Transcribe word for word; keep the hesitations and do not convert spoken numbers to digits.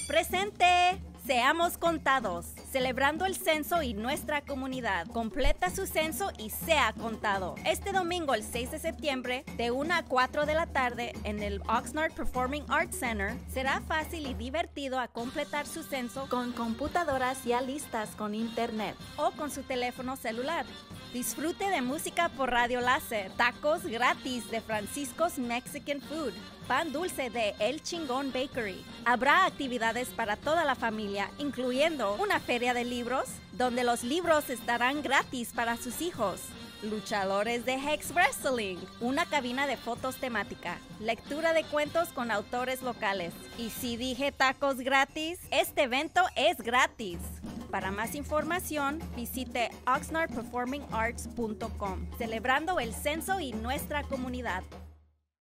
¡Presente! Seamos contados, celebrando el censo y nuestra comunidad. Completa su censo y sea contado. Este domingo, el seis de septiembre, de una a cuatro de la tarde, en el Oxnard Performing Arts Center, será fácil y divertido a completar su censo con computadoras ya listas con internet o con su teléfono celular. Disfrute de música por radio láser, tacos gratis de Francisco's Mexican Food, pan dulce de El Chingón Bakery. Habrá actividades para toda la familia, incluyendo una feria de libros, donde los libros estarán gratis para sus hijos. Luchadores de Hex Wrestling, una cabina de fotos temática, lectura de cuentos con autores locales. Y si dije tacos gratis, este evento es gratis. Para más información, visite oxnard performing arts punto com, celebrando el censo y nuestra comunidad.